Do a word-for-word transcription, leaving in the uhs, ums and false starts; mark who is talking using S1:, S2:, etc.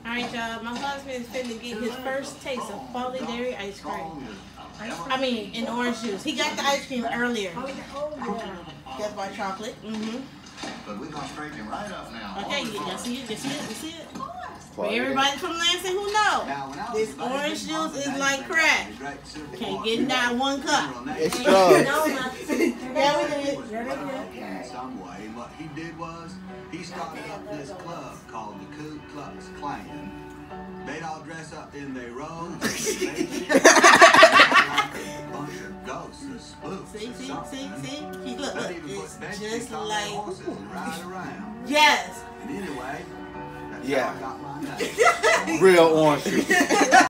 S1: Alright, y'all. My husband is finna get his first taste of Folly Dairy ice cream. I mean, in orange juice. He got the ice cream earlier. Yeah. That's by chocolate. Mm-hmm.
S2: But we're gonna straighten him right up now.
S1: Okay, you, you see it? You see it? You see it? For everybody from Lansing who know, this orange juice is like crack. Can't get down one cup.
S3: It's drugs.
S1: Yeah, we did.
S2: In some way, what he did was he started up this club called the Ku Klux Klan. They'd all dress up in their robes. Bunch of ghosts or spooks.
S1: See,
S2: or
S1: see,
S2: something.
S1: see, see. Look, look. It's just like.
S2: Ride around.
S1: Yes.
S2: And anyway, that's
S3: yeah.
S2: how I got my name.
S3: Real orange juice.